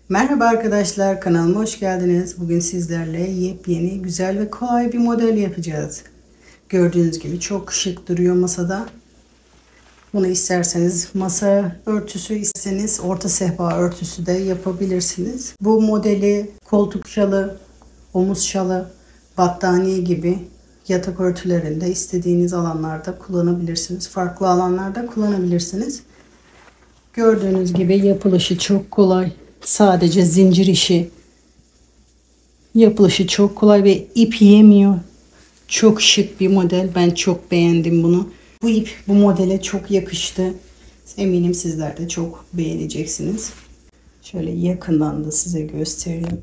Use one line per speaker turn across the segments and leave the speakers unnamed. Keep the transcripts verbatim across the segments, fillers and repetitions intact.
Merhaba arkadaşlar, kanalıma hoş geldiniz. Bugün sizlerle yepyeni, güzel ve kolay bir model yapacağız. Gördüğünüz gibi çok şık duruyor masada. Bunu isterseniz masa örtüsü, isterseniz orta sehpa örtüsü de yapabilirsiniz. Bu modeli koltuk şalı, omuz şalı, battaniye gibi yatak örtülerinde istediğiniz alanlarda kullanabilirsiniz. Farklı alanlarda kullanabilirsiniz. Gördüğünüz gibi yapılışı çok kolay. Sadece zincir işi. Yapılışı çok kolay ve ip yemiyor. Çok şık bir model. Ben çok beğendim bunu. Bu ip bu modele çok yakıştı. Eminim sizler de çok beğeneceksiniz. Şöyle yakından da size göstereyim.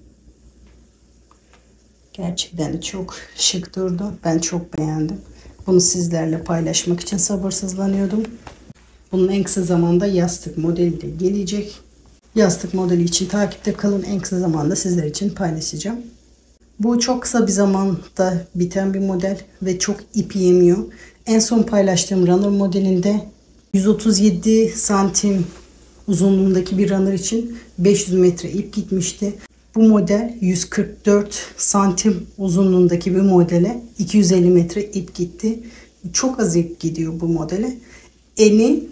Gerçekten de çok şık durdu. Ben çok beğendim. Bunu sizlerle paylaşmak için sabırsızlanıyordum. Bunun en kısa zamanda yastık modeli de gelecek. Yastık modeli için takipte kalın. En kısa zamanda sizler için paylaşacağım. Bu çok kısa bir zamanda biten bir model ve çok ip yemiyor. En son paylaştığım runner modelinde yüz otuz yedi santim uzunluğundaki bir runner için beş yüz metre ip gitmişti. Bu model yüz kırk dört santim uzunluğundaki bir modele iki yüz elli metre ip gitti. Çok az ip gidiyor bu modele. Eni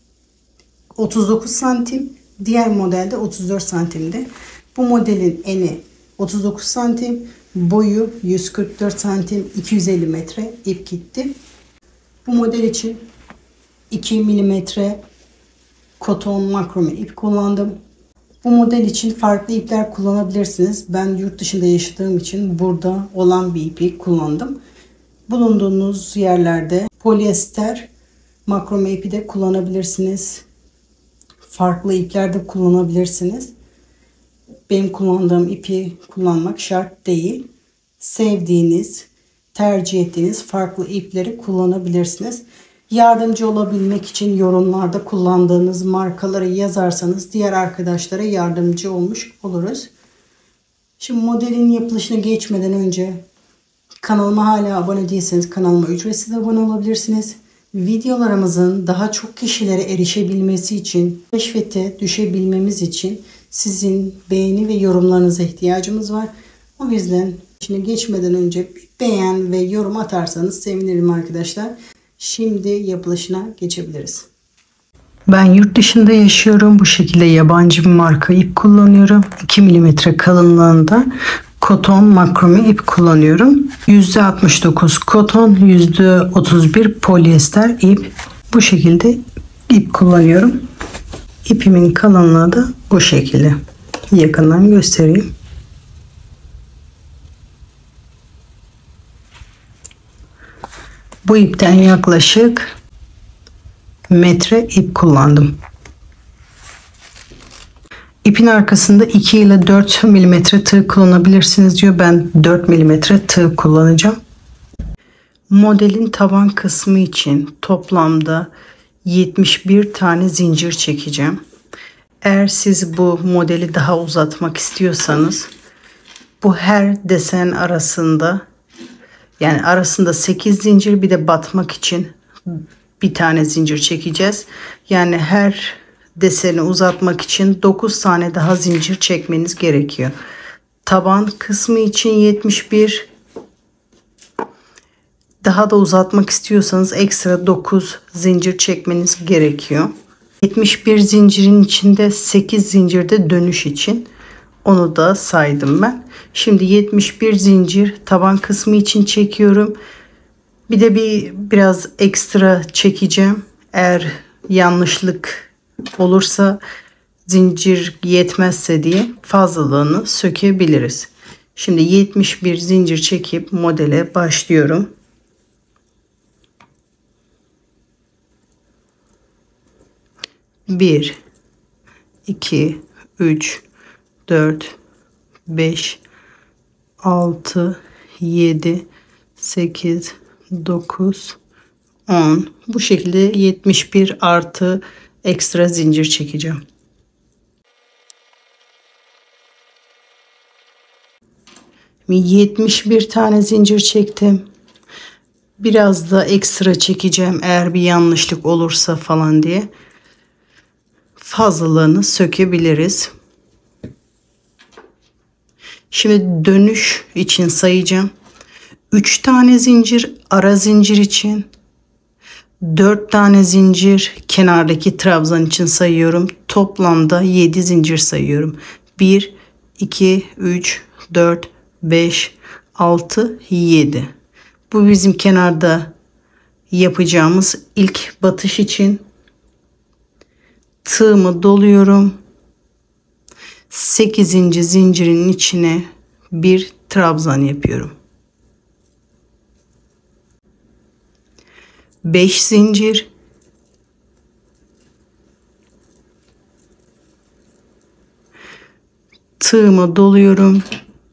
otuz dokuz santim. Diğer modelde otuz dört santimde. Bu modelin eni otuz dokuz santim, boyu yüz kırk dört santim, iki yüz elli metre ip gitti. Bu model için iki milimetre koton makrome ip kullandım. Bu model için farklı ipler kullanabilirsiniz. Ben yurt dışında yaşadığım için burada olan bir ipi kullandım. Bulunduğunuz yerlerde polyester makrome ipi de kullanabilirsiniz. Farklı ipler de kullanabilirsiniz. Benim kullandığım ipi kullanmak şart değil. Sevdiğiniz, tercih ettiğiniz farklı ipleri kullanabilirsiniz. Yardımcı olabilmek için yorumlarda kullandığınız markaları yazarsanız diğer arkadaşlara yardımcı olmuş oluruz. Şimdi modelin yapılışına geçmeden önce kanalıma hala abone değilseniz kanalıma ücretsiz abone olabilirsiniz. Videolarımızın daha çok kişilere erişebilmesi için, keşfete düşebilmemiz için sizin beğeni ve yorumlarınıza ihtiyacımız var. O yüzden şimdi geçmeden önce bir beğen ve yorum atarsanız sevinirim arkadaşlar. Şimdi yapılışına geçebiliriz. Ben yurt dışında yaşıyorum. Bu şekilde yabancı bir marka ip kullanıyorum. iki milimetre kalınlığında koton makrome ip kullanıyorum. yüzde altmış dokuz koton, yüzde otuz bir polyester ip. Bu şekilde ip kullanıyorum. İpimin kalınlığı da bu şekilde. Yakından göstereyim. Bu ipten yaklaşık metre ip kullandım. İpin arkasında iki ile dört milimetre tığ kullanabilirsiniz diyor. Ben dört milimetre tığ kullanacağım. Modelin taban kısmı için toplamda yetmiş bir tane zincir çekeceğim. Eğer siz bu modeli daha uzatmak istiyorsanız bu her desen arasında, yani arasında sekiz zincir, bir de batmak için bir tane zincir çekeceğiz. Yani her deseni uzatmak için dokuz tane daha zincir çekmeniz gerekiyor. Taban kısmı için yetmiş bir. Daha da uzatmak istiyorsanız ekstra dokuz zincir çekmeniz gerekiyor. yetmiş bir zincirin içinde sekiz zincirde dönüş için, onu da saydım ben. Şimdi yetmiş bir zincir taban kısmı için çekiyorum. Bir de bir biraz ekstra çekeceğim. Eğer yanlışlık olursa, zincir yetmezse diye fazlalığını sökebiliriz. Şimdi yetmiş bir zincir çekip modele başlıyorum. bir iki üç dört beş altı yedi sekiz dokuz on. Bu şekilde yetmiş bir artı ekstra zincir çekeceğim. yetmiş bir tane zincir çektim. Biraz da ekstra çekeceğim eğer bir yanlışlık olursa falan diye. Fazlalığını sökebiliriz. Şimdi dönüş için sayacağım. üç tane zincir ara zincir için, dört tane zincir kenardaki trabzan için sayıyorum. Toplamda yedi zincir sayıyorum. bir, iki, üç, dört, beş, altı, yedi. Bu bizim kenarda yapacağımız ilk batış için. Tığımı doluyorum. sekizinci zincirin içine bir trabzan yapıyorum. beş zincir, tığımı doluyorum.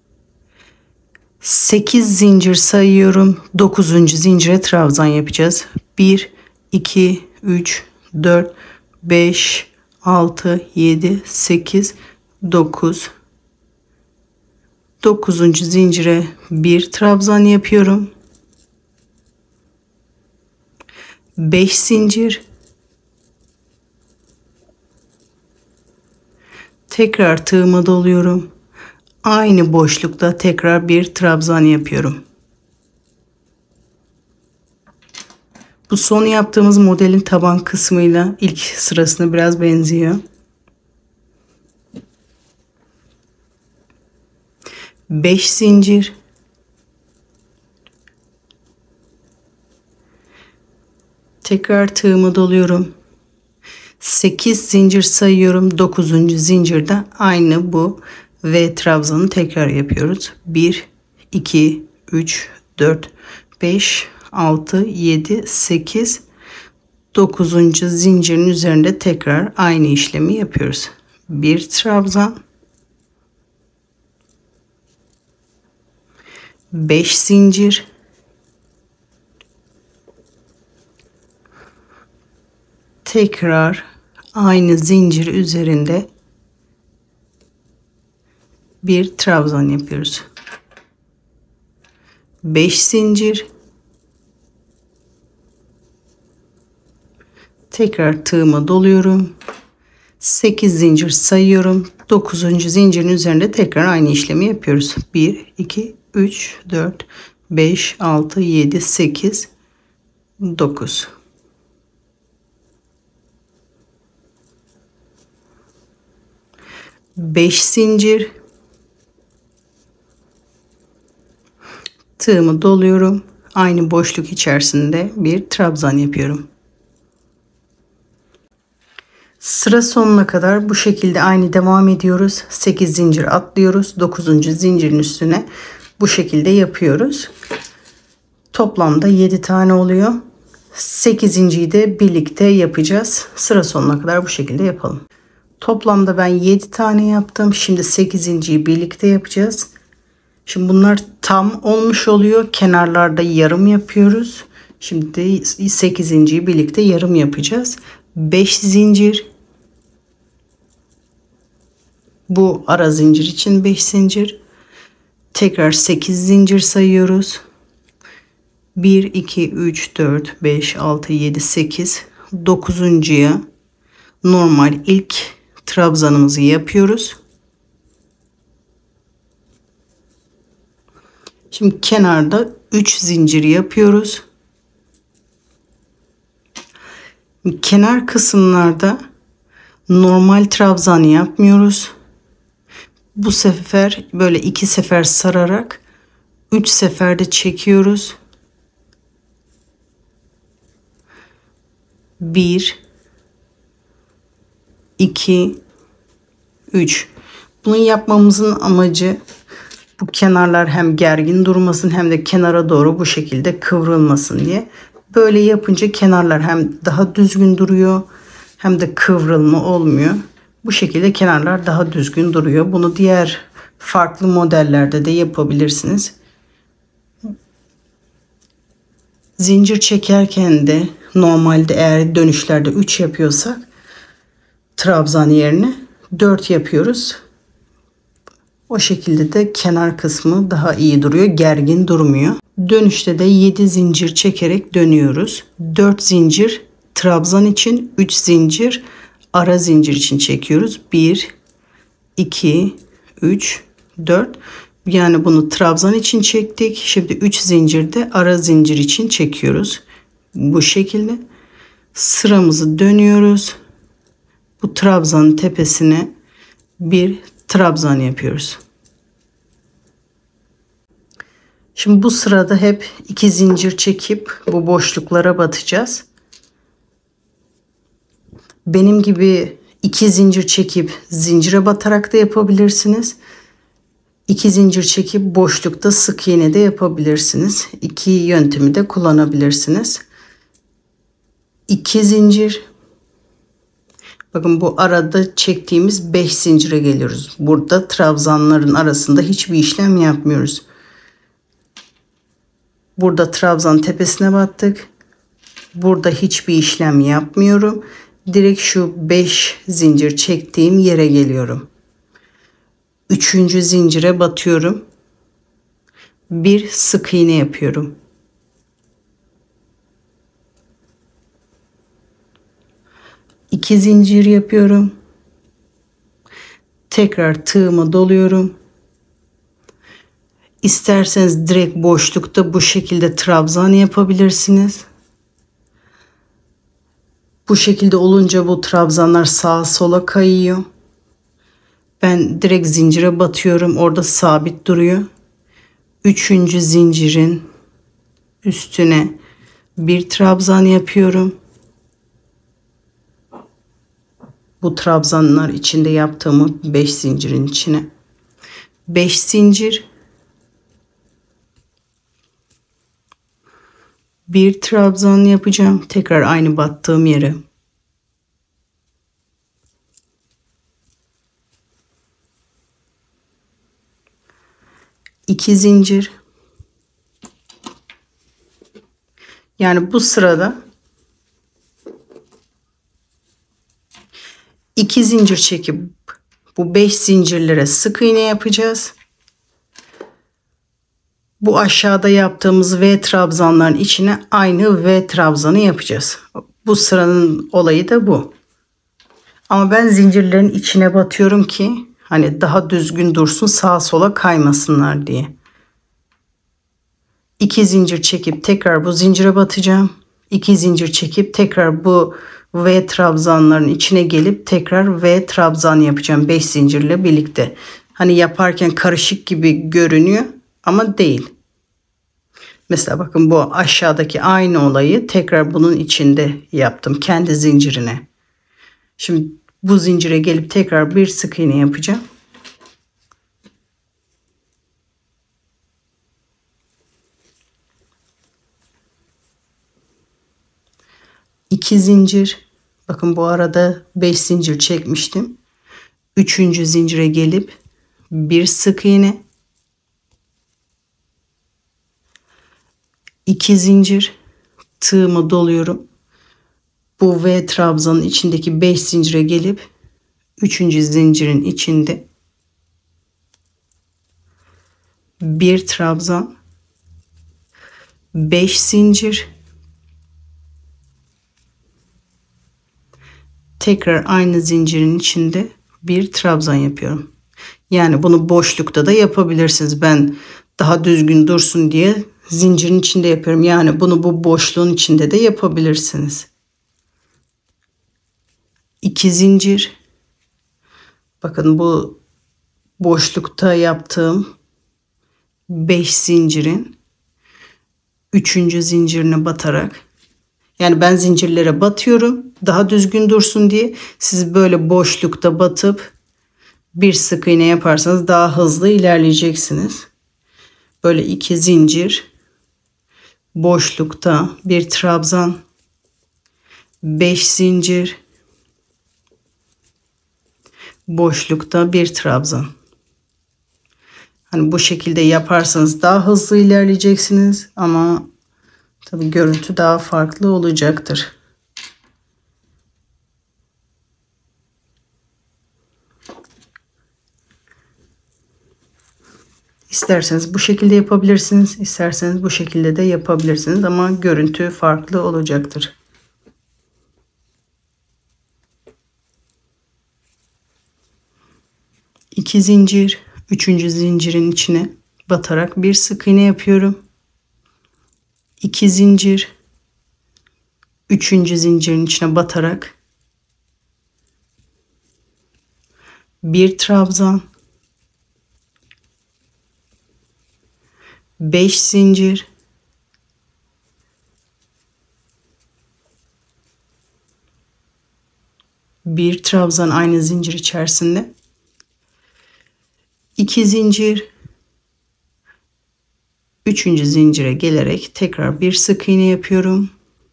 sekiz zincir sayıyorum. dokuzuncu zincire trabzan yapacağız. bir, iki, üç, dört, beş, altı, yedi, sekiz, dokuz. dokuzuncu zincire bir trabzan yapıyorum. beş zincir. Tekrar tığımı doluyorum. Aynı boşlukta tekrar bir trabzan yapıyorum. Bu son yaptığımız modelin taban kısmıyla ilk sırasına biraz benziyor. beş zincir. Tekrar tığımı doluyorum. sekiz zincir sayıyorum. dokuzuncu zincirde aynı bu V trabzanı tekrar yapıyoruz. bir, iki, üç, dört, beş, altı, yedi, sekiz, dokuzuncu zincirin üzerinde tekrar aynı işlemi yapıyoruz. Bir trabzan, beş zincir, tekrar aynı zincir üzerinde bir trabzan yapıyoruz. beş zincir, tekrar tığımı doluyorum. sekiz zincir sayıyorum. dokuzuncu zincirin üzerinde tekrar aynı işlemi yapıyoruz. bir, iki, üç, dört, beş, altı, yedi, sekiz, dokuz. beş zincir, tığımı doluyorum. Aynı boşluk içerisinde bir trabzan yapıyorum. Sıra sonuna kadar bu şekilde aynı devam ediyoruz. sekiz zincir atlıyoruz. dokuzuncu zincirin üstüne bu şekilde yapıyoruz. Toplamda yedi tane oluyor. sekizinciyi de birlikte yapacağız. Sıra sonuna kadar bu şekilde yapalım. Toplamda ben yedi tane yaptım. Şimdi sekizinciyi birlikte yapacağız. Şimdi bunlar tam olmuş oluyor. Kenarlarda yarım yapıyoruz. Şimdi sekizinciyi birlikte yarım yapacağız. beş zincir. Bu ara zincir için beş zincir. Tekrar sekiz zincir sayıyoruz. bir, iki, üç, dört, beş, altı, yedi, sekiz. dokuzuncuya normal ilk trabzanımızı yapıyoruz. Şimdi kenarda üç zincir yapıyoruz. Kenar kısımlarda normal trabzan yapmıyoruz. Bu sefer böyle iki sefer sararak üç seferde çekiyoruz. bir, iki, üç. Bunu yapmamızın amacı bu kenarlar hem gergin durmasın hem de kenara doğru bu şekilde kıvrılmasın diye. Böyle yapınca kenarlar hem daha düzgün duruyor hem de kıvrılma olmuyor. Bu şekilde kenarlar daha düzgün duruyor. Bunu diğer farklı modellerde de yapabilirsiniz. Zincir çekerken de normalde eğer dönüşlerde üç yapıyorsak trabzan yerine dört yapıyoruz. O şekilde de kenar kısmı daha iyi duruyor. Gergin durmuyor. Dönüşte de yedi zincir çekerek dönüyoruz. dört zincir trabzan için, üç zincir ara zincir için çekiyoruz. bir, iki, üç, dört, Yani bunu trabzan için çektik. Şimdi üç zincirde ara zincir için çekiyoruz. Bu şekilde sıramızı dönüyoruz. Bu trabzanın tepesine bir trabzan yapıyoruz. Şimdi bu sırada hep iki zincir çekip bu boşluklara batacağız. Benim gibi iki zincir çekip zincire batarak da yapabilirsiniz. İki zincir çekip boşlukta sık iğne de yapabilirsiniz. İki yöntemi de kullanabilirsiniz. İki zincir. Bakın bu arada çektiğimiz beş zincire geliyoruz. Burada trabzanların arasında hiçbir işlem yapmıyoruz. Burada trabzan tepesine battık. Burada hiçbir işlem yapmıyorum. Direkt şu beş zincir çektiğim yere geliyorum. Üçüncü zincire batıyorum. Bir sık iğne yapıyorum. İki zincir yapıyorum. Tekrar tığımı doluyorum. İsterseniz direkt boşlukta bu şekilde trabzan yapabilirsiniz. Bu şekilde olunca bu trabzanlar sağa sola kayıyor. Ben direkt zincire batıyorum. Orada sabit duruyor. Üçüncü zincirin üstüne bir trabzan yapıyorum. Bu trabzanlar içinde yaptığımı beş zincirin içine. beş zincir. Bir trabzan yapacağım. Tekrar aynı battığım yere. İki zincir. Yani bu sırada iki zincir çekip bu beş zincirlere sık iğne yapacağız. Bu aşağıda yaptığımız V trabzanların içine aynı V trabzanı yapacağız. Bu sıranın olayı da bu. Ama ben zincirlerin içine batıyorum ki hani daha düzgün dursun, sağa sola kaymasınlar diye. İki zincir çekip tekrar bu zincire batacağım. İki zincir çekip tekrar bu V trabzanların içine gelip tekrar V trabzan yapacağım beş zincirle birlikte. Hani yaparken karışık gibi görünüyor ama değil. Mesela bakın bu aşağıdaki aynı olayı tekrar bunun içinde yaptım kendi zincirine. Şimdi bu zincire gelip tekrar bir sık iğne yapacağım. İki zincir. Bakın bu arada beş zincir çekmiştim. Üçüncü zincire gelip bir sık iğne. İki zincir. Tığımı doluyorum. Bu V trabzanın içindeki beş zincire gelip üçüncü zincirin içinde bir trabzan, beş zincir, tekrar aynı zincirin içinde bir trabzan yapıyorum. Yani bunu boşlukta da yapabilirsiniz. Ben daha düzgün dursun diye zincirin içinde yapıyorum. Yani bunu bu boşluğun içinde de yapabilirsiniz. İki zincir. Bakın bu boşlukta yaptığım beş zincirin üçüncü zincirine batarak, yani ben zincirlere batıyorum daha düzgün dursun diye, siz böyle boşlukta batıp bir sık iğne yaparsanız daha hızlı ilerleyeceksiniz. Böyle iki zincir, boşlukta bir trabzan, beş zincir, boşlukta bir trabzan. Hani bu şekilde yaparsanız daha hızlı ilerleyeceksiniz ama tabii görüntü daha farklı olacaktır. İsterseniz bu şekilde yapabilirsiniz, isterseniz bu şekilde de yapabilirsiniz ama görüntü farklı olacaktır. İki zincir, üçüncü zincirin içine batarak bir sık iğne yapıyorum. iki zincir, üçüncü zincirin içine batarak bir trabzan, beş zincir, bir trabzan aynı zincir içerisinde, iki zincir, üçüncü zincire gelerek tekrar bir sık iğne yapıyorum.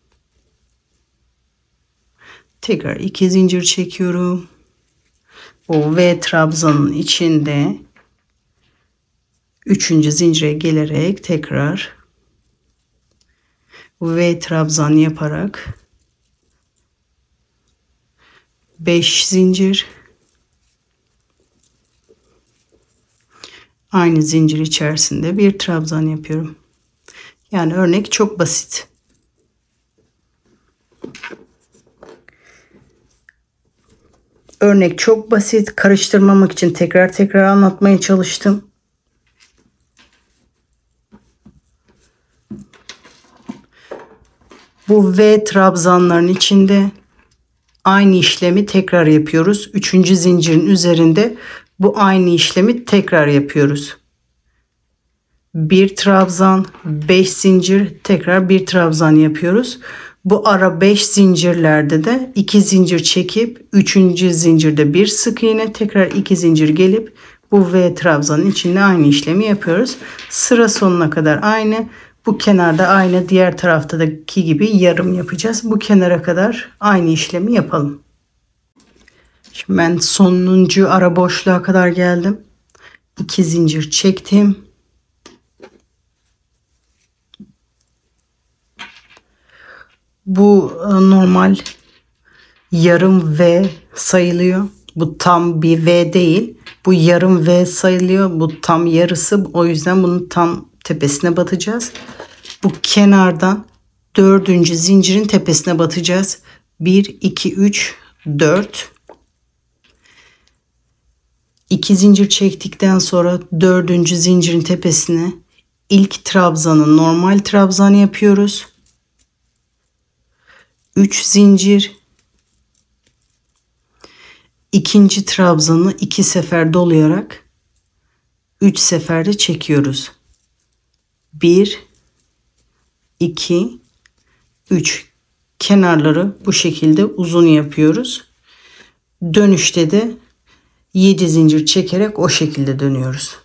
Tekrar iki zincir çekiyorum. O V trabzanın içinde üçüncü zincire gelerek tekrar V trabzan yaparak beş zincir, aynı zincir içerisinde bir trabzan yapıyorum. Yani örnek çok basit. Örnek çok basit. Karıştırmamak için tekrar tekrar anlatmaya çalıştım. Bu V trabzanların içinde aynı işlemi tekrar yapıyoruz. Üçüncü zincirin üzerinde bu aynı işlemi tekrar yapıyoruz. Bir trabzan, beş zincir, tekrar bir trabzan yapıyoruz. Bu ara beş zincirlerde de iki zincir çekip üçüncü zincirde bir sık iğne, tekrar iki zincir gelip bu V trabzanın içinde aynı işlemi yapıyoruz. Sıra sonuna kadar aynı. Bu kenarda aynı, diğer taraftaki gibi yarım yapacağız. Bu kenara kadar aynı işlemi yapalım. Şimdi ben sonuncu ara boşluğa kadar geldim. iki zincir çektim. Bu normal yarım V sayılıyor. Bu tam bir V değil. Bu yarım V sayılıyor. Bu tam yarısı. O yüzden bunun tam tepesine batacağız. Bu kenardan dördüncü zincirin tepesine batacağız. bir, iki, üç, dört. iki zincir çektikten sonra dördüncü zincirin tepesine ilk trabzanı normal trabzan yapıyoruz. üç zincir, ikinci trabzanı iki sefer dolayarak üç seferde çekiyoruz. bir, iki, üç. Kenarları bu şekilde uzun yapıyoruz. Dönüşte de yedi zincir çekerek o şekilde dönüyoruz.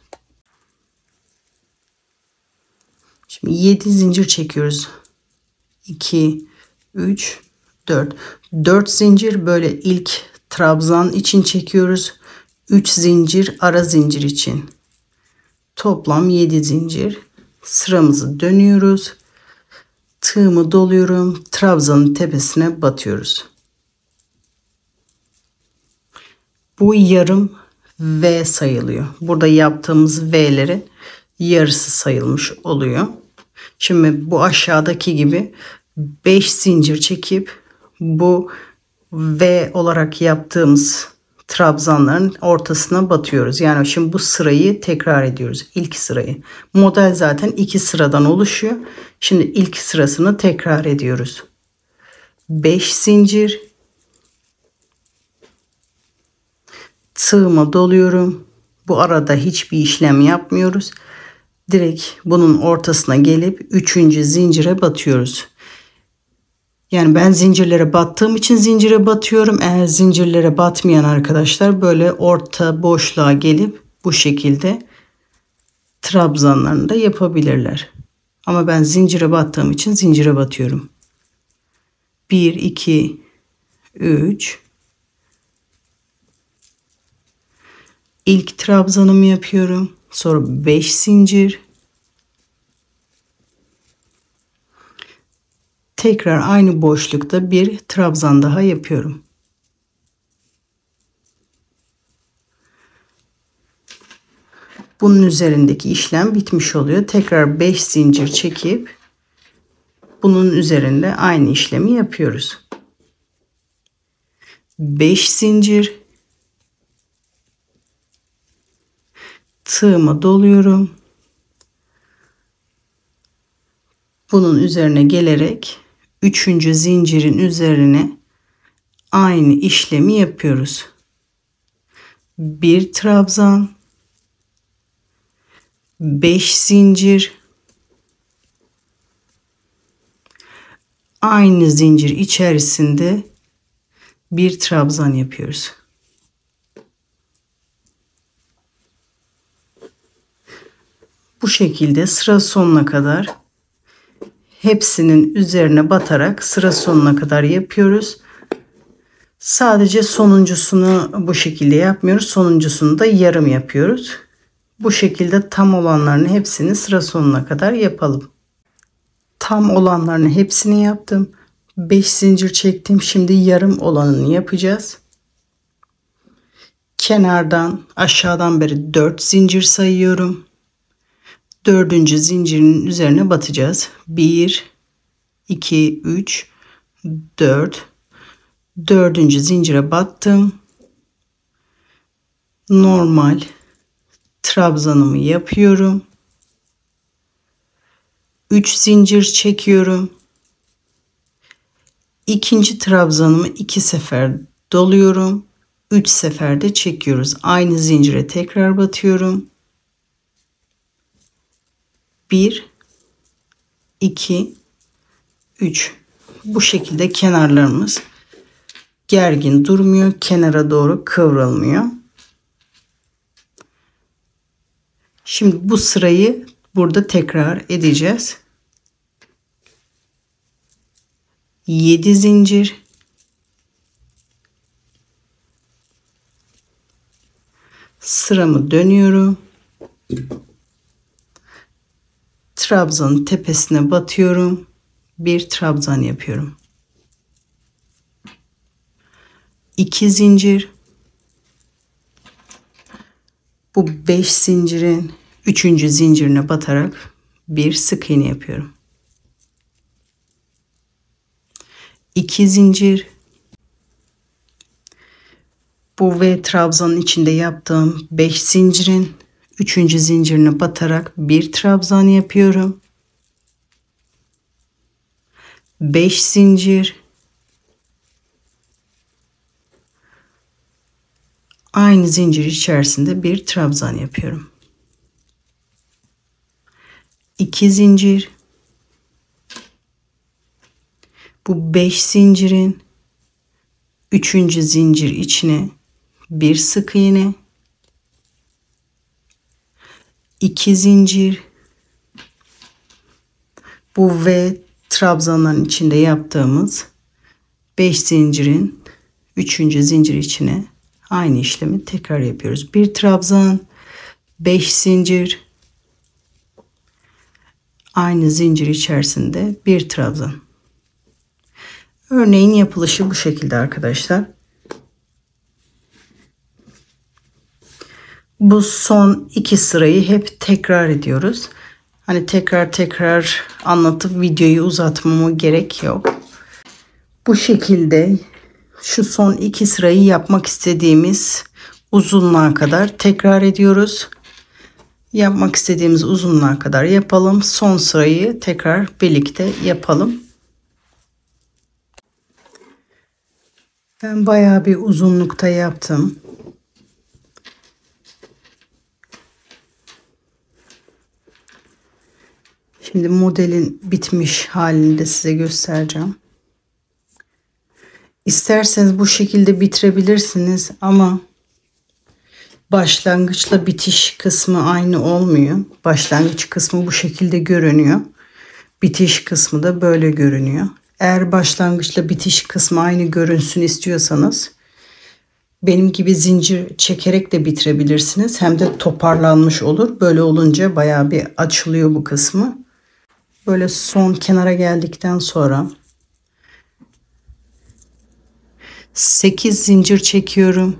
Şimdi yedi zincir çekiyoruz. iki, üç, dört. dört zincir böyle ilk trabzan için çekiyoruz. üç zincir ara zincir için. Toplam yedi zincir. Sıramızı dönüyoruz. Tığımı doluyorum. Trabzanın tepesine batıyoruz. Bu yarım V sayılıyor. Burada yaptığımız V'lerin yarısı sayılmış oluyor. Şimdi bu aşağıdaki gibi beş zincir çekip bu V olarak yaptığımız trabzanların ortasına batıyoruz. Yani şimdi bu sırayı tekrar ediyoruz. İlk sırayı. Model zaten iki sıradan oluşuyor. Şimdi ilk sırasını tekrar ediyoruz. beş zincir. Tığıma doluyorum. Bu arada hiçbir işlem yapmıyoruz. Direkt bunun ortasına gelip üçüncü zincire batıyoruz. Yani ben zincirlere battığım için zincire batıyorum. Eğer zincirlere batmayan arkadaşlar böyle orta boşluğa gelip bu şekilde trabzanlarını da yapabilirler. Ama ben zincire battığım için zincire batıyorum. bir, iki, üç. İlk trabzanımı yapıyorum. Sonra beş zincir. Tekrar aynı boşlukta bir trabzan daha yapıyorum. Bunun üzerindeki işlem bitmiş oluyor. Tekrar beş zincir çekip bunun üzerinde aynı işlemi yapıyoruz. beş zincir. Tığımı doluyorum. Bunun üzerine gelerek üçüncü zincirin üzerine aynı işlemi yapıyoruz. Bir trabzan, beş zincir, aynı zincir içerisinde bir trabzan yapıyoruz. Bu şekilde sıra sonuna kadar hepsinin üzerine batarak sıra sonuna kadar yapıyoruz. Sadece sonuncusunu bu şekilde yapmıyoruz. Sonuncusunu da yarım yapıyoruz. Bu şekilde tam olanların hepsini sıra sonuna kadar yapalım. Tam olanların hepsini yaptım. beş zincir çektim. Şimdi yarım olanını yapacağız. Kenardan aşağıdan beri dört zincir sayıyorum. Dördüncü zincirin üzerine batacağız. bir, iki, üç, dört. Dördüncü zincire battım. Normal trabzanımı yapıyorum. üç zincir çekiyorum. İkinci trabzanımı iki sefer doluyorum. üç seferde çekiyoruz. Aynı zincire tekrar batıyorum. bir, iki, üç. Bu şekilde kenarlarımız gergin durmuyor. Kenara doğru kıvrılmıyor. Şimdi bu sırayı burada tekrar edeceğiz. yedi zincir. Sıramı dönüyorum. Trabzanın tepesine batıyorum. Bir trabzan yapıyorum. iki zincir. Bu beş zincirin üçüncü zincirine batarak bir sık iğne yapıyorum. iki zincir. Bu ve trabzanın içinde yaptığım beş zincirin üçüncü zincirine batarak bir trabzan yapıyorum. beş zincir. Aynı zincir içerisinde bir trabzan yapıyorum. iki zincir. Bu beş zincirin üçüncü zincir içine bir sık iğne. iki zincir. Bu ve trabzanların içinde yaptığımız beş zincirin üçüncü zincir içine aynı işlemi tekrar yapıyoruz. Bir trabzan, beş zincir, aynı zincir içerisinde bir trabzan. Örneğin yapılışı bu şekilde arkadaşlar. Bu son iki sırayı hep tekrar ediyoruz. Hani tekrar tekrar anlatıp videoyu uzatmama gerek yok. Bu şekilde şu son iki sırayı yapmak istediğimiz uzunluğa kadar tekrar ediyoruz. Yapmak istediğimiz uzunluğa kadar yapalım. Son sırayı tekrar birlikte yapalım. Ben bayağı bir uzunlukta yaptım. Şimdi modelin bitmiş halini de size göstereceğim. İsterseniz bu şekilde bitirebilirsiniz ama başlangıçla bitiş kısmı aynı olmuyor. Başlangıç kısmı bu şekilde görünüyor. Bitiş kısmı da böyle görünüyor. Eğer başlangıçla bitiş kısmı aynı görünsün istiyorsanız benim gibi zincir çekerek de bitirebilirsiniz. Hem de toparlanmış olur. Böyle olunca bayağı bir açılıyor bu kısmı. Böyle son kenara geldikten sonra sekiz zincir çekiyorum.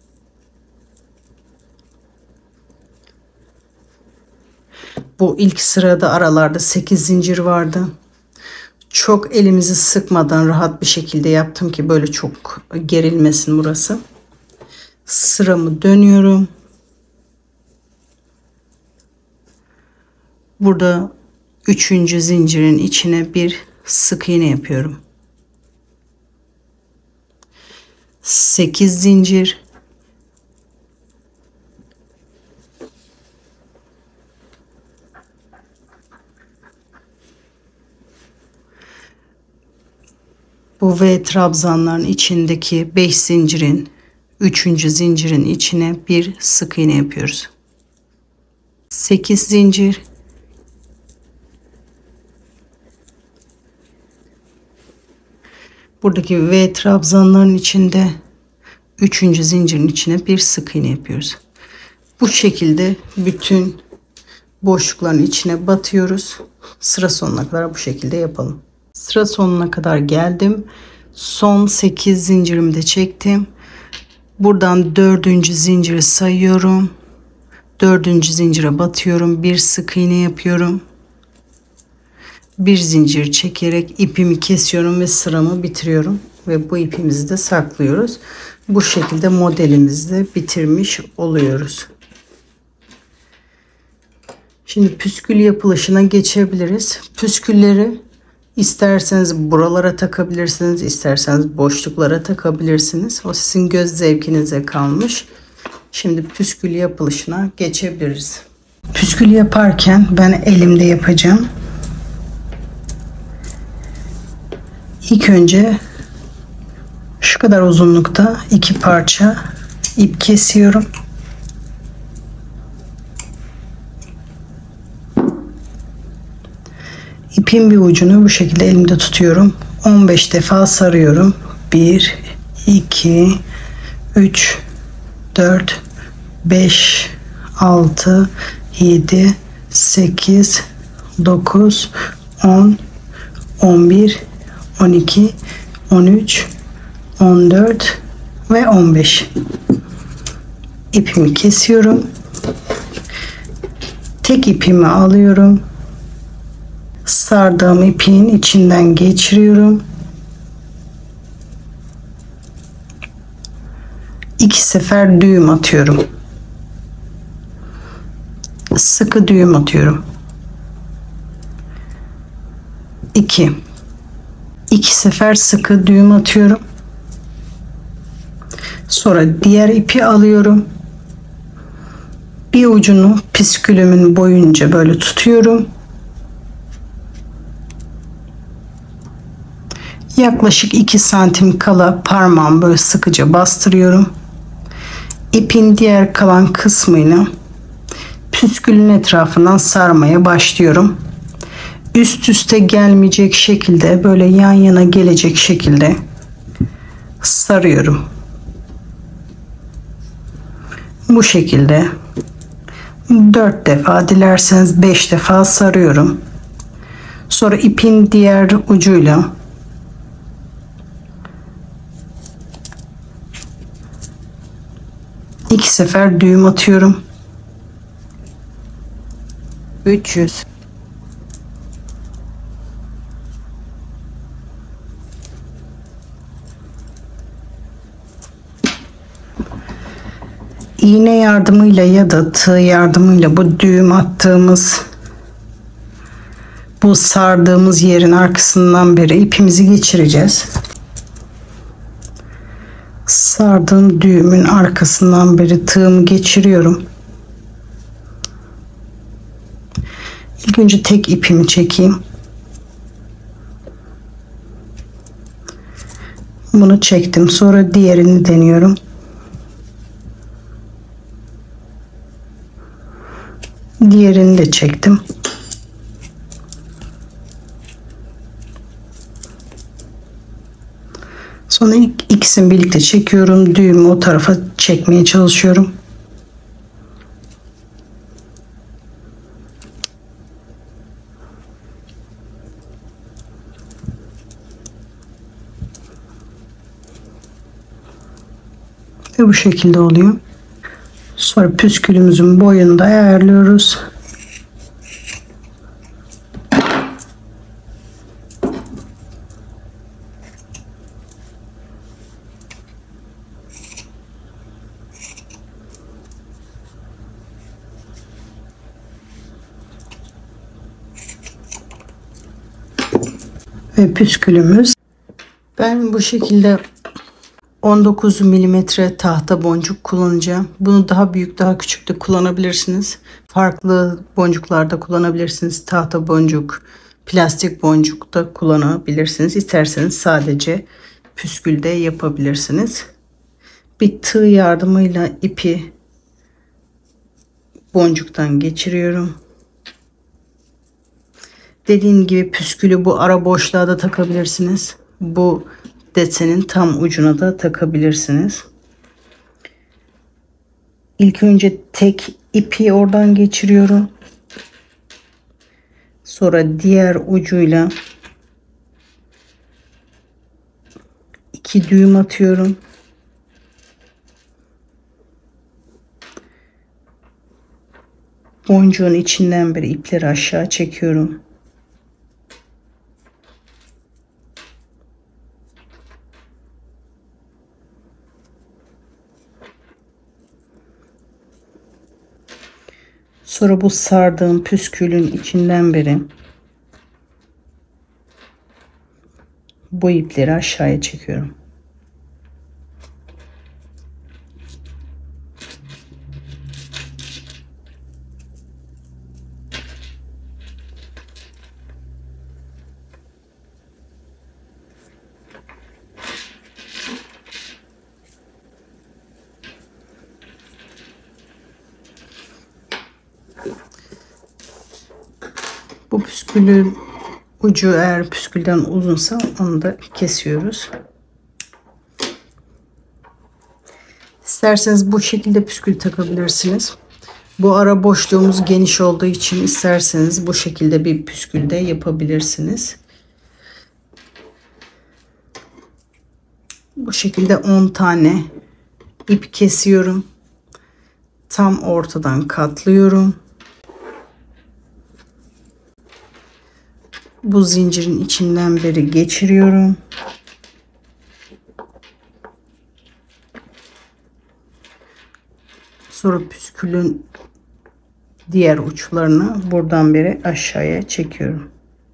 Bu ilk sırada aralarda sekiz zincir vardı. Çok elimizi sıkmadan rahat bir şekilde yaptım ki böyle çok gerilmesin burası. Sıramı dönüyorum. Burada Üçüncü zincirin içine bir sık iğne yapıyorum. Sekiz zincir. Bu V trabzanların içindeki beş zincirin üçüncü zincirin içine bir sık iğne yapıyoruz. Sekiz zincir. Buradaki V trabzanların içinde üçüncü zincirin içine bir sık iğne yapıyoruz. Bu şekilde bütün boşlukların içine batıyoruz. Sıra sonuna kadar bu şekilde yapalım. Sıra sonuna kadar geldim. Son sekiz zincirimi de çektim. Buradan dördüncü zinciri sayıyorum. Dördüncü zincire batıyorum. Bir sık iğne yapıyorum. Bir zincir çekerek ipimi kesiyorum ve sıramı bitiriyorum. Ve bu ipimizi de saklıyoruz. Bu şekilde modelimizi de bitirmiş oluyoruz. Şimdi püskül yapılışına geçebiliriz. Püskülleri isterseniz buralara takabilirsiniz, isterseniz boşluklara takabilirsiniz. O sizin göz zevkinize kalmış. Şimdi püskül yapılışına geçebiliriz. Püskül yaparken ben elimde yapacağım. İlk önce şu kadar uzunlukta iki parça ip kesiyorum. İpin bir ucunu bu şekilde elimde tutuyorum. on beş defa sarıyorum. bir, iki, üç, dört, beş, altı, yedi, sekiz, dokuz, on, on bir, on iki, on üç, on dört ve on beş. İpimi kesiyorum. Tek ipimi alıyorum. Sardığım ipin içinden geçiriyorum. İki sefer düğüm atıyorum. Sıkı düğüm atıyorum. iki. İki sefer sıkı düğüm atıyorum. Sonra diğer ipi alıyorum. Bir ucunu püskülümün boyunca böyle tutuyorum. Yaklaşık iki santim kala parmağımı böyle sıkıca bastırıyorum. İpin diğer kalan kısmını püskülün etrafından sarmaya başlıyorum. Üst üste gelmeyecek şekilde, böyle yan yana gelecek şekilde sarıyorum. Bu şekilde dört defa, dilerseniz beş defa sarıyorum. Sonra ipin diğer ucuyla iki sefer düğüm atıyorum. üç yüz. İğne yardımıyla ya da tığ yardımıyla bu düğüm attığımız, bu sardığımız yerin arkasından beri ipimizi geçireceğiz. Sardığım düğümün arkasından beri tığımı geçiriyorum. İlk önce tek ipimi çekeyim. Bunu çektim. Sonra diğerini deniyorum. Diğerini de çektim. Sonra ikisini birlikte çekiyorum. Düğümü o tarafa çekmeye çalışıyorum. Ve bu şekilde oluyor. Sonra püskülümüzün boyunu da ayarlıyoruz. ve püskülümüz. Ben bu şekilde on dokuz milimetre tahta boncuk kullanacağım. Bunu daha büyük, daha küçük de kullanabilirsiniz. Farklı boncuklarda kullanabilirsiniz. Tahta boncuk, plastik boncuk da kullanabilirsiniz. İsterseniz sadece püskülde yapabilirsiniz. Bir tığ yardımıyla ipi boncuktan geçiriyorum. Dediğim gibi püskülü bu ara boşluğa da takabilirsiniz. Bu desenin tam ucuna da takabilirsiniz. İlk önce tek ipi oradan geçiriyorum. Sonra diğer ucuyla iki düğüm atıyorum. Boncuğun içinden bir ipleri aşağı çekiyorum. Sonra bu sardığım püskülün içinden beri bu ipleri aşağıya çekiyorum. Bu püskülün ucu eğer püskülden uzunsa onu da kesiyoruz. İsterseniz bu şekilde püskül takabilirsiniz. Bu ara boşluğumuz geniş olduğu için isterseniz bu şekilde bir püskül de yapabilirsiniz. Bu şekilde on tane ip kesiyorum. Tam ortadan katlıyorum. Bu zincirin içinden beri geçiriyorum. Sonra püskülün diğer uçlarını buradan beri aşağıya çekiyorum.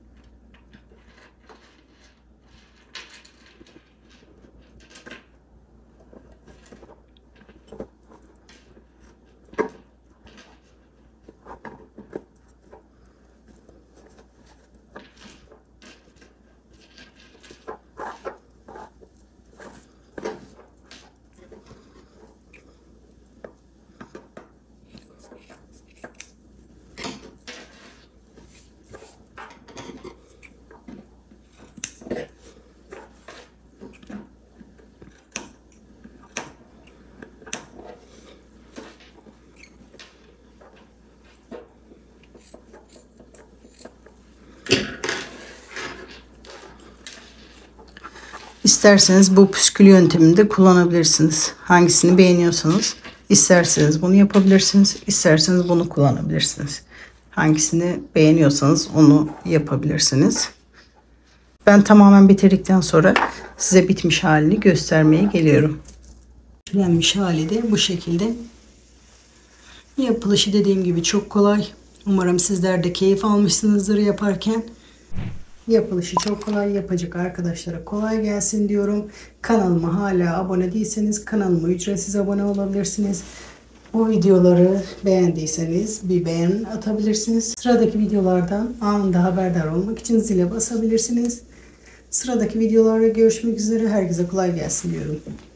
İsterseniz bu püskül yöntemini de kullanabilirsiniz. Hangisini beğeniyorsanız isterseniz bunu yapabilirsiniz. İsterseniz bunu kullanabilirsiniz. Hangisini beğeniyorsanız onu yapabilirsiniz. Ben tamamen bitirdikten sonra size bitmiş halini göstermeye geliyorum. Bitmiş hali de bu şekilde. Yapılışı dediğim gibi çok kolay. Umarım sizler de keyif almışsınızdır yaparken. Yapılışı çok kolay, yapacak arkadaşlara kolay gelsin diyorum. Kanalıma hala abone değilseniz kanalıma ücretsiz abone olabilirsiniz. Bu videoları beğendiyseniz bir beğen atabilirsiniz. Sıradaki videolardan anında haberdar olmak için zile basabilirsiniz. Sıradaki videolarda görüşmek üzere. Herkese kolay gelsin diyorum.